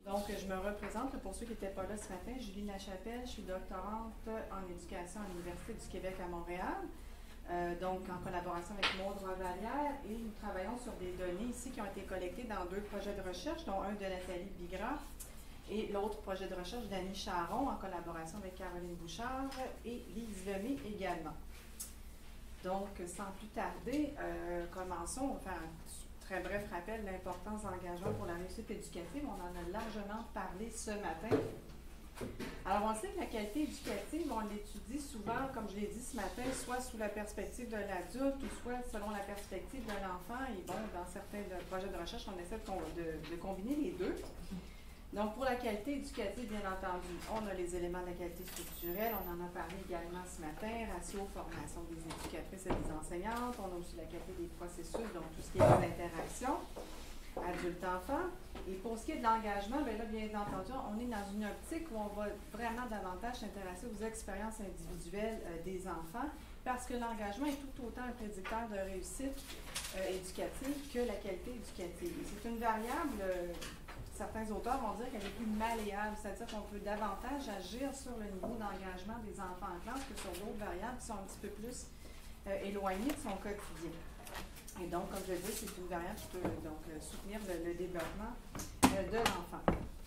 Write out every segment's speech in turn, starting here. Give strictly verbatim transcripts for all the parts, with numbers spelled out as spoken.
Donc, je me représente, pour ceux qui n'étaient pas là ce matin, Julie Lachapelle, je suis doctorante en éducation à l'Université du Québec à Montréal, euh, donc en collaboration avec Maude Ravalière, et nous travaillons sur des données ici qui ont été collectées dans deux projets de recherche, dont un de Nathalie Bigra et l'autre projet de recherche d'Annie Charon, en collaboration avec Caroline Bouchard et Lise Lemay également. Donc, sans plus tarder, euh, commençons, on va faire un très bref rappel de l'importance de l'engagement pour la réussite éducative. On en a largement parlé ce matin. Alors, on sait que la qualité éducative, on l'étudie souvent, comme je l'ai dit ce matin, soit sous la perspective de l'adulte ou soit selon la perspective de l'enfant. Et bon, dans certains projets de recherche, on essaie de, de, de combiner les deux. Donc, pour la qualité éducative, bien entendu, on a les éléments de la qualité structurelle. On en a parlé également ce matin, ratio, formation des éducatrices et des enseignantes. On a aussi la qualité des processus, donc tout ce qui est les interactions, adulte-enfant. Et pour ce qui est de l'engagement, bien là, bien entendu, on est dans une optique où on va vraiment davantage s'intéresser aux expériences individuelles euh, des enfants, parce que l'engagement est tout autant un prédicteur de réussite euh, éducative que la qualité éducative. C'est une variable... Euh, Certains auteurs vont dire qu'elle est plus malléable, c'est-à-dire qu'on peut davantage agir sur le niveau d'engagement des enfants en classe que sur d'autres variables qui sont un petit peu plus euh, éloignées de son quotidien. Et donc, comme je le dis, c'est une variable qui peut donc, euh, soutenir le, le développement euh, de l'enfant.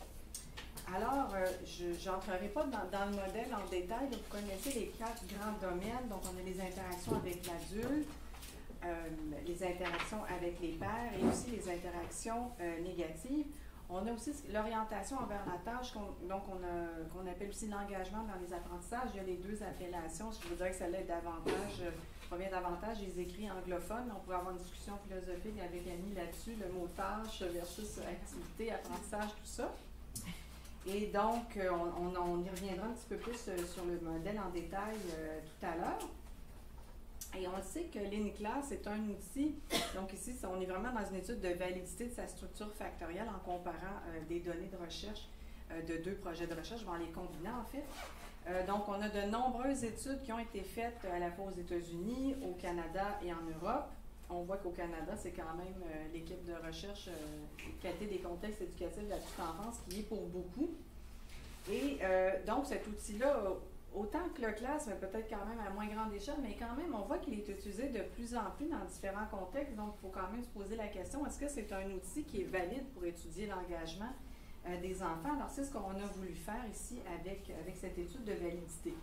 Alors, euh, je n'entrerai pas dans, dans le modèle en détail, vous connaissez les quatre grands domaines. Donc, on a les interactions avec l'adulte, euh, les interactions avec les pairs et aussi les interactions euh, négatives. On a aussi l'orientation envers la tâche, qu'on, donc on a, qu'on appelle aussi l'engagement dans les apprentissages. Il y a les deux appellations. Je voudrais que celle-là est davantage, euh, provient davantage des écrits anglophones. On pourrait avoir une discussion philosophique avec Annie là-dessus, le mot tâche versus activité, apprentissage, tout ça. Et donc, euh, on, on, on y reviendra un petit peu plus euh, sur le modèle en détail euh, tout à l'heure. Et on sait que l'INCLAS est un outil, donc ici, on est vraiment dans une étude de validité de sa structure factorielle en comparant euh, des données de recherche euh, de deux projets de recherche, en les combinant en fait. Euh, donc, on a de nombreuses études qui ont été faites à la fois aux États-Unis, au Canada et en Europe. On voit qu'au Canada, c'est quand même euh, l'équipe de recherche euh, qualité des contextes éducatifs de la petite enfance qui est pour beaucoup. Et euh, donc, cet outil-là, autant que le classe, mais peut-être quand même à moins grande échelle, mais quand même, on voit qu'il est utilisé de plus en plus dans différents contextes. Donc, il faut quand même se poser la question, est-ce que c'est un outil qui est valide pour étudier l'engagement euh, des enfants? Alors, c'est ce qu'on a voulu faire ici avec, avec cette étude de validité.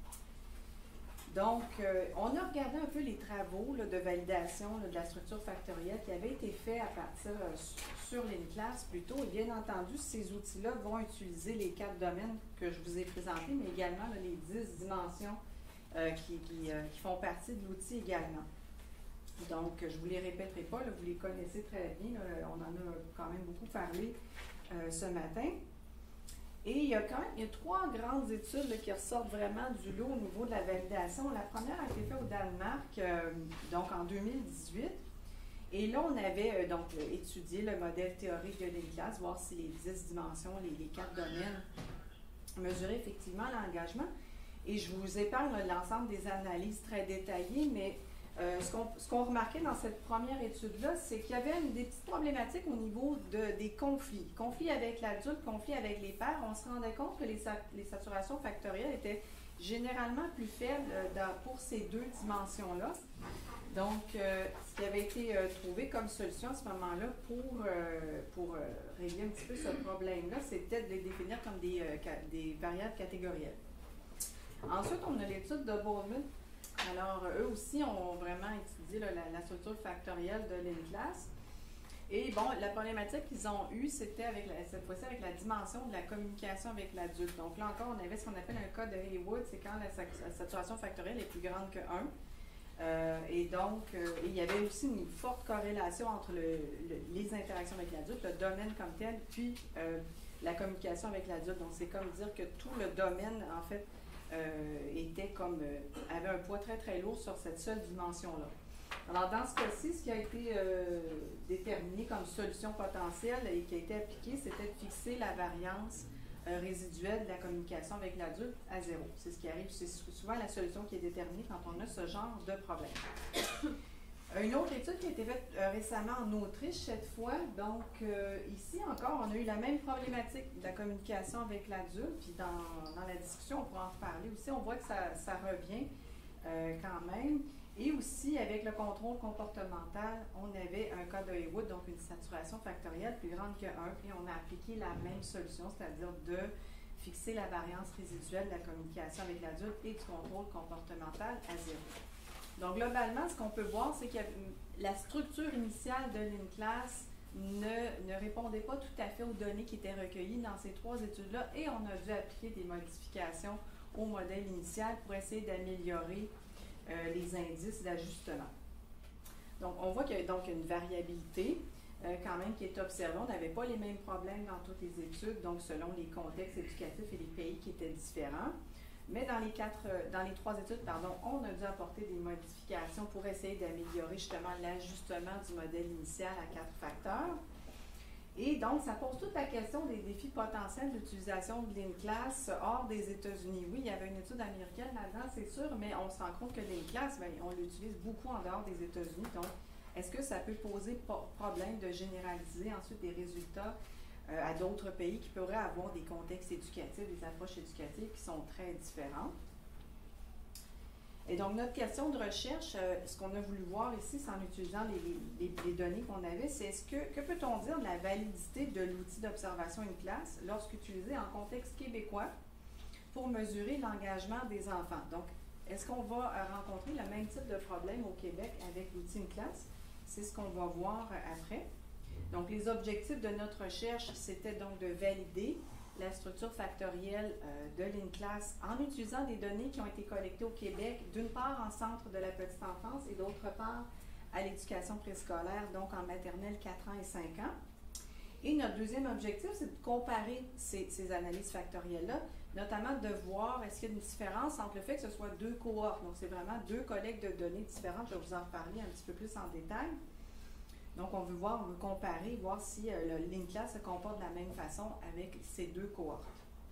Donc, euh, on a regardé un peu les travaux là, de validation là, de la structure factorielle qui avaient été faits à partir euh, sur l'INCLAS plutôt. Et bien entendu, ces outils-là vont utiliser les quatre domaines que je vous ai présentés, mais également là, les dix dimensions euh, qui, qui, euh, qui font partie de l'outil également. Donc, je ne vous les répéterai pas, là, vous les connaissez très bien, là, on en a quand même beaucoup parlé euh, ce matin. Et il y a quand même il y a trois grandes études là, qui ressortent vraiment du lot au niveau de la validation. La première a été faite au Danemark, euh, donc en deux mille dix-huit. Et là, on avait euh, donc étudié le modèle théorique de l'INCLAS, voir si les dix dimensions, les, les quatre domaines mesuraient effectivement l'engagement. Et je vous épargne l'ensemble des analyses très détaillées, mais Euh, ce qu'on ce qu'on remarquait dans cette première étude-là, c'est qu'il y avait une, des petites problématiques au niveau de, des conflits. Conflits avec l'adulte, conflits avec les pairs. On se rendait compte que les, les saturations factorielles étaient généralement plus faibles euh, dans, pour ces deux dimensions-là. Donc, euh, ce qui avait été euh, trouvé comme solution à ce moment-là pour, euh, pour euh, régler un petit peu ce problème-là, c'était de les définir comme des, euh, des variables catégorielles. Ensuite, on a l'étude de Bowman. Alors, eux aussi ont vraiment étudié là, la, la structure factorielle de l'INCLAS. Et bon, la problématique qu'ils ont eue, c'était avec la, cette fois-ci avec la dimension de la communication avec l'adulte. Donc là encore, on avait ce qu'on appelle un cas de Haywood, c'est quand la, la saturation factorielle est plus grande que un. Euh, et donc, euh, il y avait aussi une forte corrélation entre le, le, les interactions avec l'adulte, le domaine comme tel, puis euh, la communication avec l'adulte. Donc, c'est comme dire que tout le domaine, en fait, Euh, était comme, euh, avait un poids très très lourd sur cette seule dimension-là. Alors dans ce cas-ci, ce qui a été euh, déterminé comme solution potentielle et qui a été appliqué, c'était de fixer la variance euh, résiduelle de la communication avec l'adulte à zéro. C'est ce qui arrive, c'est souvent la solution qui est déterminée quand on a ce genre de problème. Une autre étude qui a été faite euh, récemment en Autriche cette fois. Donc, euh, ici encore, on a eu la même problématique de la communication avec l'adulte. Puis dans, dans la discussion, on pourra en reparler aussi. On voit que ça, ça revient euh, quand même. Et aussi, avec le contrôle comportemental, on avait un cas de Heywood, donc une saturation factorielle plus grande que un. Puis on a appliqué la même solution, c'est-à-dire de fixer la variance résiduelle de la communication avec l'adulte et du contrôle comportemental à zéro. Donc, globalement, ce qu'on peut voir, c'est que la structure initiale de l'INCLAS ne, ne répondait pas tout à fait aux données qui étaient recueillies dans ces trois études-là et on a dû appliquer des modifications au modèle initial pour essayer d'améliorer euh, les indices d'ajustement. Donc, on voit qu'il y a donc une variabilité euh, quand même qui est observée. On n'avait pas les mêmes problèmes dans toutes les études, donc selon les contextes éducatifs et les pays qui étaient différents. Mais dans les, quatre, dans les trois études, pardon, on a dû apporter des modifications pour essayer d'améliorer justement l'ajustement du modèle initial à quatre facteurs. Et donc, ça pose toute la question des défis potentiels d'utilisation de l'INCLAS hors des États-Unis. Oui, il y avait une étude américaine là-dedans, c'est sûr, mais on se rend compte que l'INCLAS, bien, on l'utilise beaucoup en dehors des États-Unis. Donc, est-ce que ça peut poser problème de généraliser ensuite des résultats Euh, à d'autres pays qui pourraient avoir des contextes éducatifs, des approches éducatives qui sont très différentes. Et donc, notre question de recherche, euh, ce qu'on a voulu voir ici, c'est en utilisant les, les, les données qu'on avait, c'est est-ce que, que peut-on dire de la validité de l'outil d'observation INCLAS lorsqu'utilisé en contexte québécois pour mesurer l'engagement des enfants. Donc, est-ce qu'on va euh, rencontrer le même type de problème au Québec avec l'outil INCLAS? C'est ce qu'on va voir euh, après. Donc, les objectifs de notre recherche, c'était donc de valider la structure factorielle euh, de l'INCLAS en utilisant des données qui ont été collectées au Québec, d'une part en centre de la petite enfance et d'autre part à l'éducation préscolaire, donc en maternelle quatre ans et cinq ans. Et notre deuxième objectif, c'est de comparer ces, ces analyses factorielles-là, notamment de voir est-ce qu'il y a une différence entre le fait que ce soit deux cohortes. Donc, c'est vraiment deux collectes de données différentes. Je vais vous en reparler un petit peu plus en détail. Donc, on veut voir, on veut comparer, voir si euh, l'INCLAS se comporte de la même façon avec ces deux cohortes.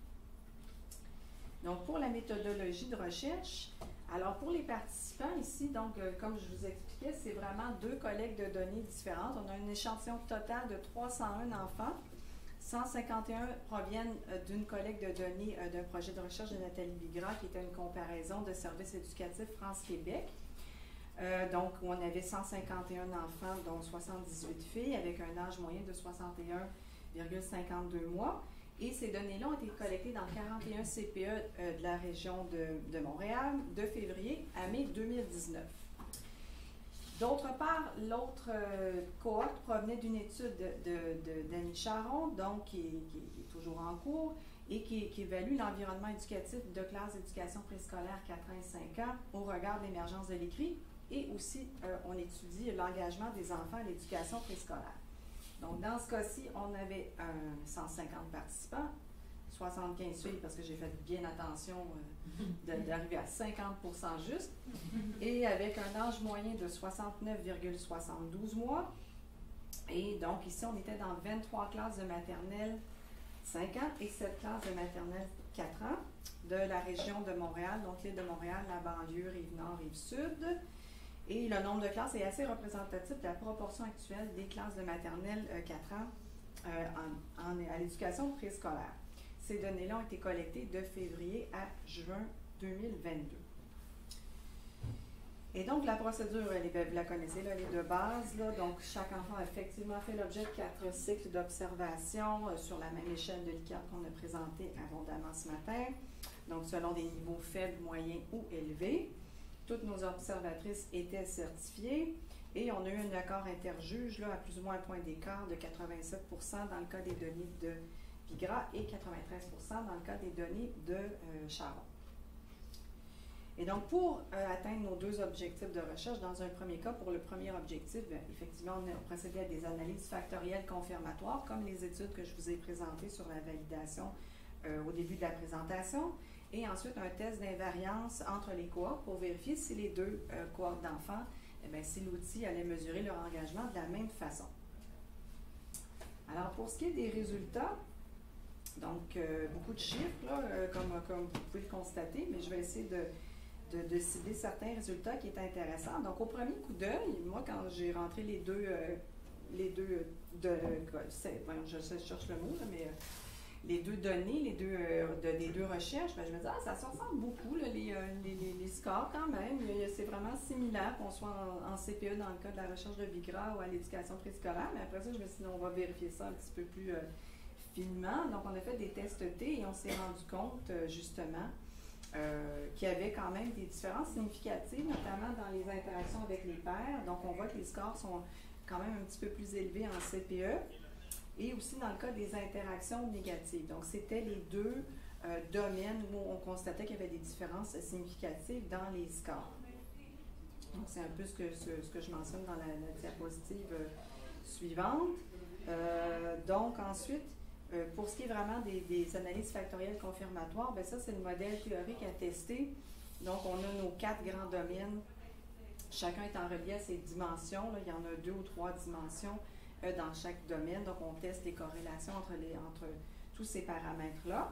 Donc, pour la méthodologie de recherche, alors pour les participants ici, donc euh, comme je vous expliquais, c'est vraiment deux collectes de données différentes. On a un échantillon total de trois cent un enfants. cent cinquante et un proviennent euh, d'une collecte de données euh, d'un projet de recherche de Nathalie Bigra, qui était une comparaison de services éducatifs France-Québec. Euh, donc, on avait cent cinquante et un enfants, dont soixante-dix-huit filles, avec un âge moyen de soixante et un virgule cinquante-deux mois. Et ces données-là ont été collectées dans quarante et un C P E euh, de la région de, de Montréal, de février à mai deux mille dix-neuf. D'autre part, l'autre euh, cohorte provenait d'une étude d'Annie Charon, donc qui est, qui, est, qui est toujours en cours, et qui, qui évalue l'environnement éducatif de classe d'éducation préscolaire quatre ans et cinq ans au regard de l'émergence de l'écrit. Et aussi, euh, on étudie l'engagement des enfants à l'éducation préscolaire. Donc, dans ce cas-ci, on avait euh, cent cinquante participants, soixante-quinze filles, parce que j'ai fait bien attention euh, d'arriver à cinquante pour cent juste, et avec un âge moyen de soixante-neuf virgule soixante-douze mois. Et donc, ici, on était dans vingt-trois classes de maternelle cinq ans et sept classes de maternelle quatre ans de la région de Montréal, donc l'île de Montréal, la banlieue, Rive-Nord, Rive-Sud. Et le nombre de classes est assez représentatif de la proportion actuelle des classes de maternelle euh, quatre ans euh, en, en, à l'éducation préscolaire. Ces données-là ont été collectées de février à juin deux mille vingt-deux. Et donc, la procédure, elle est, vous la connaissez, là, elle est de base. Là, donc, chaque enfant a effectivement fait l'objet de quatre cycles d'observation euh, sur la même échelle de Likert qu'on a présenté abondamment ce matin. Donc, selon des niveaux faibles, moyens ou élevés. Toutes nos observatrices étaient certifiées et on a eu un accord interjuge là, à plus ou moins un point d'écart de quatre-vingt-sept pour cent dans le cas des données de Bigra et quatre-vingt-treize pour cent dans le cas des données de euh, Charon. Et donc, pour euh, atteindre nos deux objectifs de recherche, dans un premier cas, pour le premier objectif, bien, effectivement, on a procédé à des analyses factorielles confirmatoires, comme les études que je vous ai présentées sur la validation euh, au début de la présentation. Et ensuite, un test d'invariance entre les cohortes pour vérifier si les deux euh, cohortes d'enfants, eh bien, si l'outil allait mesurer leur engagement de la même façon. Alors, pour ce qui est des résultats, donc euh, beaucoup de chiffres, là, euh, comme, comme vous pouvez le constater, mais je vais essayer de, de, de cibler certains résultats qui étaient intéressants. Donc, au premier coup d'œil, moi, quand j'ai rentré les deux, euh, les deux, de, bon, je, je cherche le mot, là, mais euh, les deux données, les deux, euh, de, les deux recherches, ben, je me disais, ah, ça se ressemble beaucoup, là, les, euh, les, les, les scores quand même. C'est vraiment similaire, qu'on soit en, en C P E dans le cas de la recherche de Bigra ou à l'éducation préscolaire. Mais après ça, je me suis dit, on va vérifier ça un petit peu plus euh, finement. Donc, on a fait des tests T et on s'est rendu compte, euh, justement, euh, qu'il y avait quand même des différences significatives, notamment dans les interactions avec les pairs. Donc, on voit que les scores sont quand même un petit peu plus élevés en C P E. Et aussi dans le cas des interactions négatives. Donc, c'était les deux euh, domaines où on constatait qu'il y avait des différences significatives dans les scores. Donc, c'est un peu ce que, ce, ce que je mentionne dans la, la diapositive euh, suivante. Euh, donc, ensuite, euh, pour ce qui est vraiment des, des analyses factorielles confirmatoires, bien ça, c'est le modèle théorique à tester. Donc, on a nos quatre grands domaines. Chacun est en relié à ses dimensions. Là. Il y en a deux ou trois dimensions dans chaque domaine. Donc, on teste les corrélations entre, les, entre tous ces paramètres-là.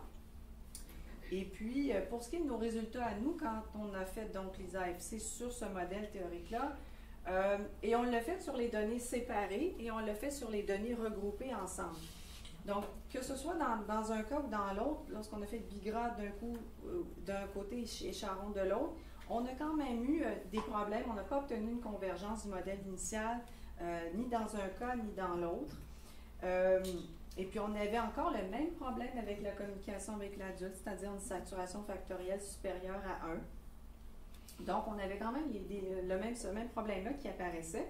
Et puis, pour ce qui est de nos résultats à nous, quand on a fait donc les A F C sur ce modèle théorique-là, euh, et on l'a fait sur les données séparées et on l'a fait sur les données regroupées ensemble. Donc, que ce soit dans, dans un cas ou dans l'autre, lorsqu'on a fait Bigra d'un coup, euh, d'un côté et Charron de l'autre, on a quand même eu euh, des problèmes. On n'a pas obtenu une convergence du modèle initial Euh, ni dans un cas, ni dans l'autre. Euh, et puis, on avait encore le même problème avec la communication avec l'adulte, c'est-à-dire une saturation factorielle supérieure à un. Donc, on avait quand même les, les, le même, ce même problème-là qui apparaissait.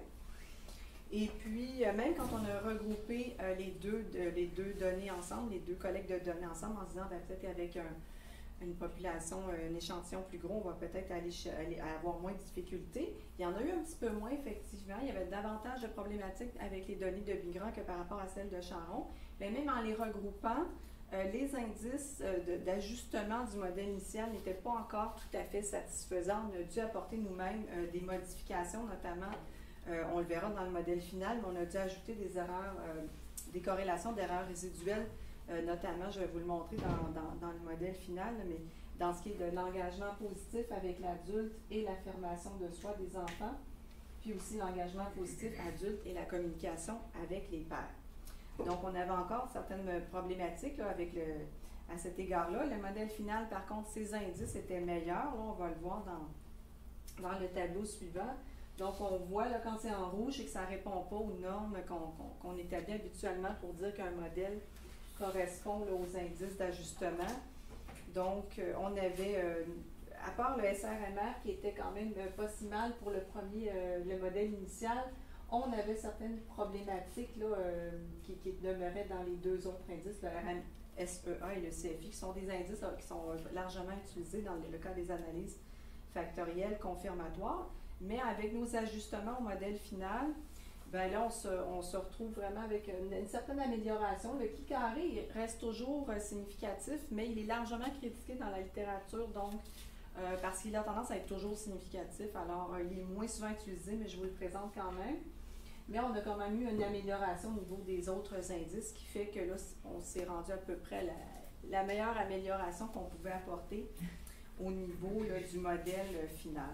Et puis, euh, même quand on a regroupé euh, les, deux, de, les deux données ensemble, les deux collectes de données ensemble, en se disant, ben, peut-être avec un, une population, un échantillon plus gros, on va peut-être aller, aller avoir moins de difficultés. Il y en a eu un petit peu moins, effectivement. Il y avait davantage de problématiques avec les données de Bigra que par rapport à celles de Charron. Mais même en les regroupant, euh, les indices euh, d'ajustement du modèle initial n'étaient pas encore tout à fait satisfaisants. On a dû apporter nous-mêmes euh, des modifications, notamment, euh, on le verra dans le modèle final, mais on a dû ajouter des erreurs, euh, des corrélations d'erreurs résiduelles. Euh, notamment, je vais vous le montrer dans, dans, dans le modèle final, mais dans ce qui est de l'engagement positif avec l'adulte et l'affirmation de soi des enfants, puis aussi l'engagement positif adulte et la communication avec les pairs. Donc, on avait encore certaines problématiques là, avec le, à cet égard-là. Le modèle final, par contre, ces indices étaient meilleurs. Là, on va le voir dans, dans le tableau suivant. Donc, on voit là, quand c'est en rouge et que ça ne répond pas aux normes qu'on qu'on, qu'on établit habituellement pour dire qu'un modèle correspond là, aux indices d'ajustement. Donc, euh, on avait, euh, à part le S R M R qui était quand même euh, pas si mal pour le premier, euh, le modèle initial, on avait certaines problématiques là, euh, qui, qui demeuraient dans les deux autres indices, le R M S E A et le C F I, qui sont des indices là, qui sont largement utilisés dans le, le cas des analyses factorielles confirmatoires. Mais avec nos ajustements au modèle final, ben là, on se, on se retrouve vraiment avec une, une certaine amélioration. Le qui carré reste toujours euh, significatif, mais il est largement critiqué dans la littérature, donc, euh, parce qu'il a tendance à être toujours significatif. Alors, euh, il est moins souvent utilisé, mais je vous le présente quand même. Mais on a quand même eu une amélioration au niveau des autres indices, qui fait que là, on s'est rendu à peu près la, la meilleure amélioration qu'on pouvait apporter au niveau là, du modèle euh, final.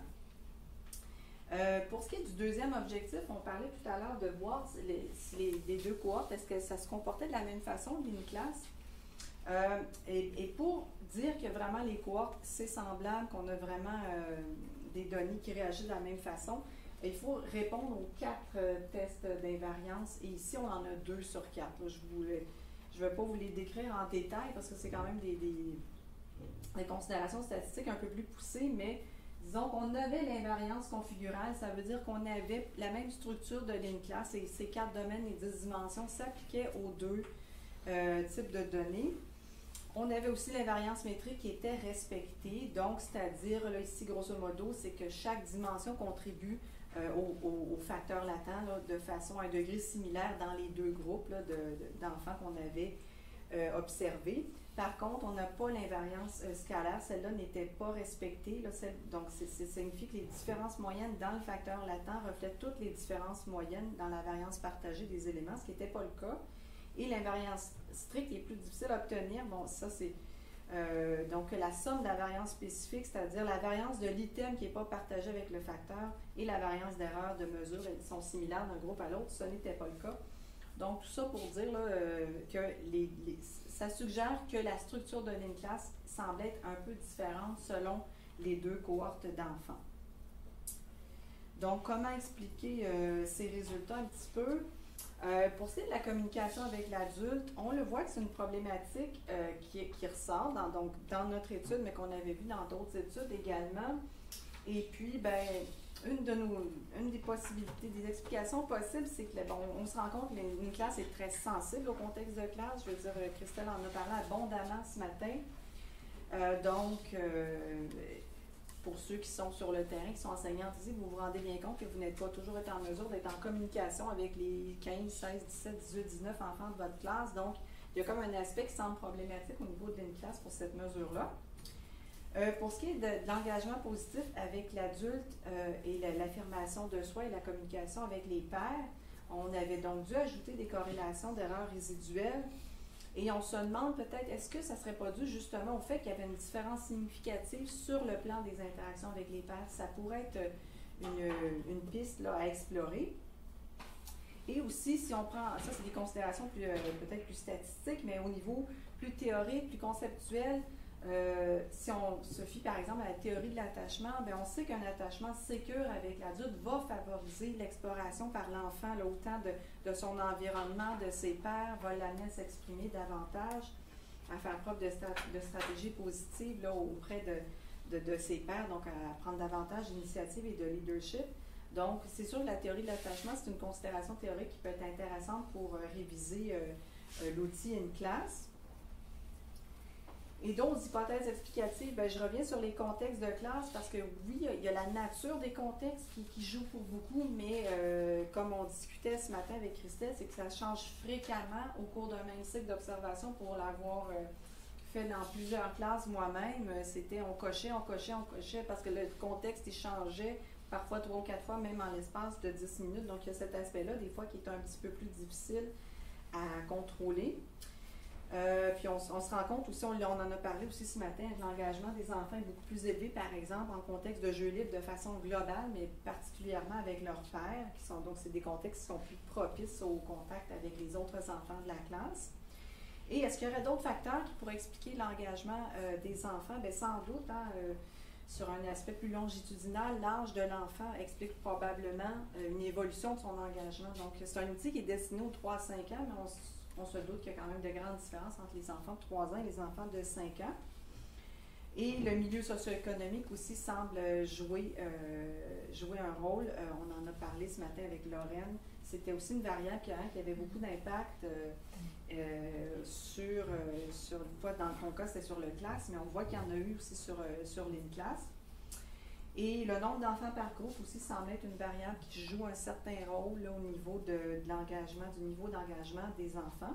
Euh, pour ce qui est du deuxième objectif, on parlait tout à l'heure de voir si les, si les, les deux cohortes, est-ce que ça se comportait de la même façon d'une classe? Euh, et, et pour dire que vraiment les cohortes, c'est semblable, qu'on a vraiment euh, des données qui réagissent de la même façon, il faut répondre aux quatre euh, tests d'invariance. Et ici, on en a deux sur quatre. Là, je ne vais pas vous les décrire en détail parce que c'est quand même des, des, des considérations statistiques un peu plus poussées, mais disons qu'on avait l'invariance configurale, ça veut dire qu'on avait la même structure de ligne classe et ces quatre domaines et dix dimensions s'appliquaient aux deux euh, types de données. On avait aussi l'invariance métrique qui était respectée, donc c'est-à-dire, là ici grosso modo, c'est que chaque dimension contribue euh, au, au, au facteur latent là, de façon à un degré similaire dans les deux groupes là, de, de, d'enfants qu'on avait euh, observés. Par contre, on n'a pas l'invariance euh, scalaire, celle-là n'était pas respectée. Là, celle, donc, ça signifie que les différences moyennes dans le facteur latent reflètent toutes les différences moyennes dans la variance partagée des éléments, ce qui n'était pas le cas. Et l'invariance stricte est plus difficile à obtenir. Bon, ça, c'est Euh, donc, la somme de la variance spécifique, c'est-à-dire la variance de l'item qui n'est pas partagé avec le facteur et la variance d'erreur de mesure, elles sont similaires d'un groupe à l'autre. Ce n'était pas le cas. Donc, tout ça pour dire là, euh, que les, les, ça suggère que la structure de ligne classe semble être un peu différente selon les deux cohortes d'enfants. Donc, comment expliquer euh, ces résultats un petit peu? Euh, pour ce qui est de la communication avec l'adulte, on le voit que c'est une problématique euh, qui, qui ressort dans, donc, dans notre étude, mais qu'on avait vu dans d'autres études également. Et puis, ben, une, de nos, une des possibilités, des explications possibles, c'est que bon, on se rend compte qu'une classe est très sensible au contexte de classe. Je veux dire, Christelle en a parlé abondamment ce matin. Euh, donc, euh, pour ceux qui sont sur le terrain, qui sont enseignants ici, vous vous rendez bien compte que vous n'êtes pas toujours été en mesure d'être en communication avec les quinze, seize, dix-sept, dix-huit, dix-neuf enfants de votre classe. Donc, il y a comme un aspect qui semble problématique au niveau d'une classe pour cette mesure-là. Euh, pour ce qui est de, de l'engagement positif avec l'adulte euh, et la, l'affirmation de soi et la communication avec les pairs, on avait donc dû ajouter des corrélations d'erreurs résiduelles. Et on se demande peut-être, est-ce que ça ne serait pas dû justement au fait qu'il y avait une différence significative sur le plan des interactions avec les pairs? Ça pourrait être une, une piste là, à explorer. Et aussi, si on prend, ça c'est des considérations plus, euh, peut-être plus statistiques, mais au niveau plus théorique, plus conceptuel, euh, si on se fie par exemple à la théorie de l'attachement, bien, on sait qu'un attachement sécure avec l'adulte va favoriser l'exploration par l'enfant, là, autant de, de son environnement, de ses pairs, va l'amener à s'exprimer davantage, à faire preuve de, strat de stratégie positive là, auprès de, de, de ses pairs, donc à prendre davantage d'initiative et de leadership. Donc, c'est sûr que la théorie de l'attachement, c'est une considération théorique qui peut être intéressante pour euh, réviser euh, euh, l'outil une classe. Et d'autres hypothèses explicatives, bien, je reviens sur les contextes de classe parce que oui, il y a la nature des contextes qui, qui joue pour beaucoup, mais euh, comme on discutait ce matin avec Christelle, c'est que ça change fréquemment au cours d'un même cycle d'observation. Pour l'avoir euh, fait dans plusieurs classes moi-même, c'était on cochait, on cochait, on cochait parce que le contexte il changeait parfois trois ou quatre fois, même en l'espace de dix minutes. Donc, il y a cet aspect-là, des fois, qui est un petit peu plus difficile à contrôler. Euh, puis on, on se rend compte aussi, on, on en a parlé aussi ce matin, l'engagement des enfants est beaucoup plus élevé, par exemple, en contexte de jeux libres de façon globale, mais particulièrement avec leurs pairs, qui sont donc c'est des contextes qui sont plus propices au contact avec les autres enfants de la classe. Et est-ce qu'il y aurait d'autres facteurs qui pourraient expliquer l'engagement euh, des enfants? Bien, sans doute, hein, euh, sur un aspect plus longitudinal, l'âge de l'enfant explique probablement euh, une évolution de son engagement. Donc, c'est un outil qui est destiné aux trois à cinq ans, mais on On se doute qu'il y a quand même de grandes différences entre les enfants de trois ans et les enfants de cinq ans. Et le milieu socio-économique aussi semble jouer, euh, jouer un rôle. Euh, on en a parlé ce matin avec Lorraine. C'était aussi une variable qui, hein, qui avait beaucoup d'impact euh, euh, sur, euh, sur, pas dans ton cas, c'était sur le classe, mais on voit qu'il y en a eu aussi sur, euh, sur les classes. Et le nombre d'enfants par groupe aussi semble être une variable qui joue un certain rôle là, au niveau de, de l'engagement, du niveau d'engagement des enfants.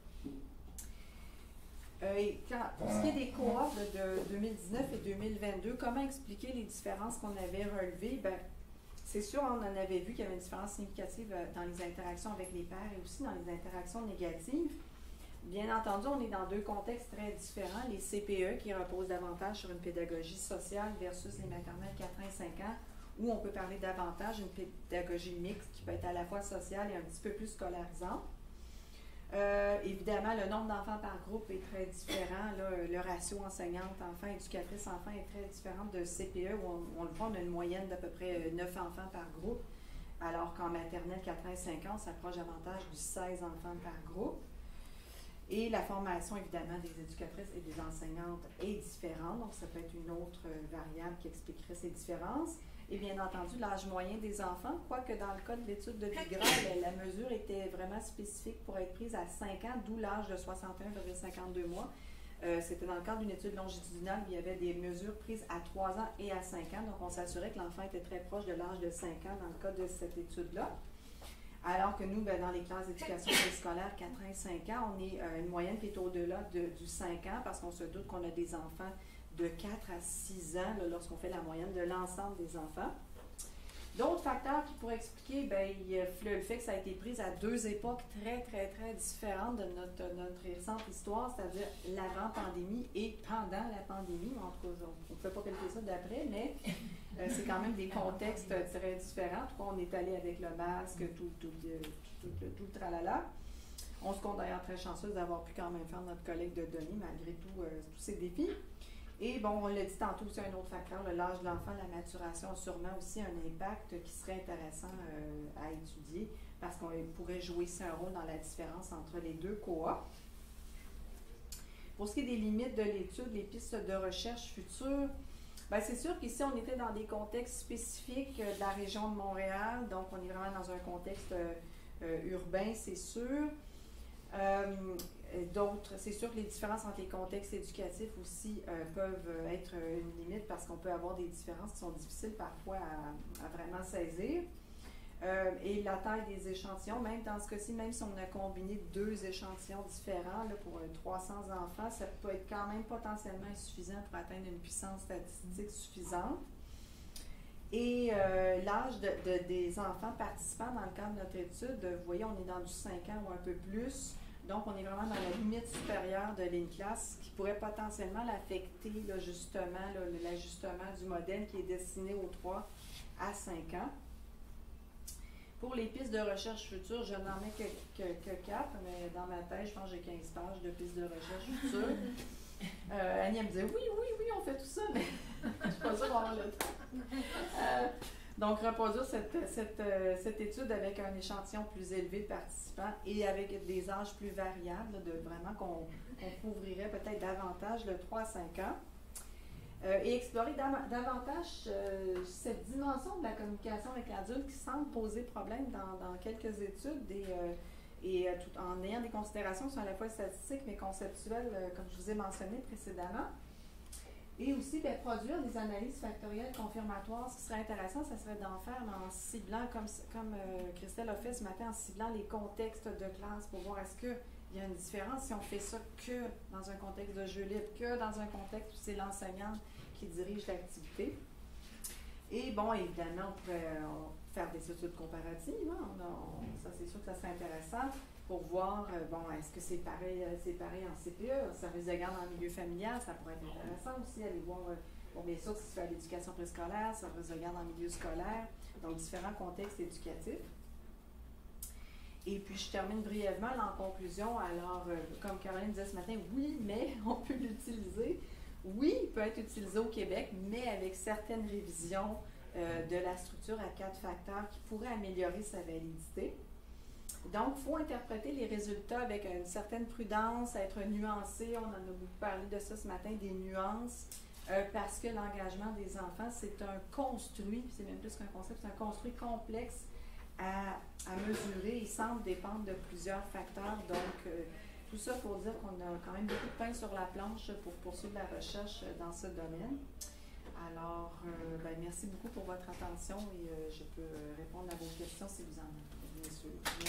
Euh, et quand, pour ce qui est des cohortes de, de deux mille dix-neuf et deux mille vingt-deux, comment expliquer les différences qu'on avait relevées? Ben, c'est sûr, on en avait vu qu'il y avait une différence significative dans les interactions avec les pairs et aussi dans les interactions négatives. Bien entendu, on est dans deux contextes très différents. Les C P E qui reposent davantage sur une pédagogie sociale versus les maternelles quatre à cinq ans, où on peut parler davantage d'une pédagogie mixte qui peut être à la fois sociale et un petit peu plus scolarisante. Euh, évidemment, le nombre d'enfants par groupe est très différent. Là, le ratio enseignante-enfant, éducatrice-enfant est très différent de C P E, où on, on le voit, on a une moyenne d'à peu près neuf enfants par groupe, alors qu'en maternelle quatre à cinq ans, on s'approche davantage du seize enfants par groupe. Et la formation, évidemment, des éducatrices et des enseignantes est différente, donc ça peut être une autre variable qui expliquerait ces différences. Et bien entendu, l'âge moyen des enfants, quoique dans le cas de l'étude de Bigra, la mesure était vraiment spécifique pour être prise à cinq ans, d'où l'âge de soixante et un virgule cinquante-deux mois. Euh, C'était dans le cadre d'une étude longitudinale où il y avait des mesures prises à trois ans et à cinq ans, donc on s'assurait que l'enfant était très proche de l'âge de cinq ans dans le cas de cette étude-là. Alors que nous, ben, dans les classes d'éducation préscolaire quatre à cinq ans, on est euh, une moyenne qui est au-delà de, du cinq ans parce qu'on se doute qu'on a des enfants de quatre à six ans lorsqu'on fait la moyenne de l'ensemble des enfants. D'autres facteurs qui pourraient expliquer ben, il y a le fait que ça a été pris à deux époques très, très, très différentes de notre, notre récente histoire, c'est-à-dire l'avant-pandémie et pendant la pandémie. En tout cas, on ne peut pas calculer ça d'après, mais euh, c'est quand même des contextes très différents. En tout cas, on est allé avec le masque, tout, tout, tout, tout, tout, tout le tralala. On se compte d'ailleurs très chanceux d'avoir pu quand même faire notre collecte de données malgré tout, euh, tous ces défis. Et bon, on l'a dit tantôt aussi, un autre facteur, l'âge de l'enfant, la maturation a sûrement aussi un impact qui serait intéressant euh, à étudier parce qu'on pourrait jouer ici un rôle dans la différence entre les deux cohortes. Pour ce qui est des limites de l'étude, les pistes de recherche futures, bien, c'est sûr qu'ici, on était dans des contextes spécifiques de la région de Montréal, donc on est vraiment dans un contexte euh, euh, urbain, c'est sûr. Euh, D'autres, c'est sûr que les différences entre les contextes éducatifs aussi euh, peuvent être une limite parce qu'on peut avoir des différences qui sont difficiles parfois à, à vraiment saisir. Euh, et la taille des échantillons, même dans ce cas-ci, même si on a combiné deux échantillons différents là, pour euh, trois cents enfants, ça peut être quand même potentiellement insuffisant pour atteindre une puissance statistique suffisante. Et euh, l'âge de, de, des enfants participants dans le cadre de notre étude, vous voyez, on est dans du cinq ans ou un peu plus. Donc, on est vraiment dans la limite supérieure de l'I N C L A S qui pourrait potentiellement l'affecter, là, justement, l'ajustement du modèle qui est destiné aux trois à cinq ans. Pour les pistes de recherche futures, je n'en mets que, que, que quatre, mais dans ma tête, je pense que j'ai quinze pages de pistes de recherche futures. Euh, Annie, elle me disait oui, oui, oui, on fait tout ça, mais je ne suis pas sûre d'avoir le temps. Euh, donc, reproduire cette, cette, euh, cette étude avec un échantillon plus élevé de participants et avec des âges plus variables, de vraiment qu'on qu'on couvrirait peut-être davantage le trois à cinq ans. Euh, et explorer davantage euh, cette dimension de la communication avec l'adulte qui semble poser problème dans, dans quelques études et, euh, et euh, tout en ayant des considérations qui sont à la fois statistiques mais conceptuelles, euh, comme je vous ai mentionné précédemment. Et aussi, bien, produire des analyses factorielles confirmatoires. Ce qui serait intéressant, ça serait d'en faire en ciblant, comme, comme euh, Christelle a fait ce matin, en ciblant les contextes de classe pour voir est-ce qu'il y a une différence si on fait ça que dans un contexte de jeu libre, que dans un contexte où c'est l'enseignant qui dirige l'activité. Et bon, évidemment, on pourrait euh, faire des études comparatives. Hein? On a, on, ça, c'est sûr que ça serait intéressant pour voir, euh, bon, est-ce que c'est pareil, euh, c'est pareil en C P E, service de garde en milieu familial, ça pourrait être intéressant aussi, aller voir, euh, bon, bien sûr, si c'est à l'éducation préscolaire, service de garde en milieu scolaire, donc différents contextes éducatifs. Et puis, je termine brièvement là, en conclusion. Alors, euh, comme Caroline disait ce matin, oui, mais on peut l'utiliser. Oui, il peut être utilisé au Québec, mais avec certaines révisions euh, de la structure à quatre facteurs qui pourraient améliorer sa validité. Donc, il faut interpréter les résultats avec une certaine prudence, être nuancé. On en a beaucoup parlé de ça ce matin, des nuances, euh, parce que l'engagement des enfants, c'est un construit, c'est même plus qu'un concept, c'est un construit complexe à, à mesurer. Il semble dépendre de plusieurs facteurs. Donc, euh, tout ça pour dire qu'on a quand même beaucoup de pain sur la planche pour poursuivre la recherche dans ce domaine. Alors, euh, ben, merci beaucoup pour votre attention et euh, je peux répondre à vos questions si vous en avez, messieurs.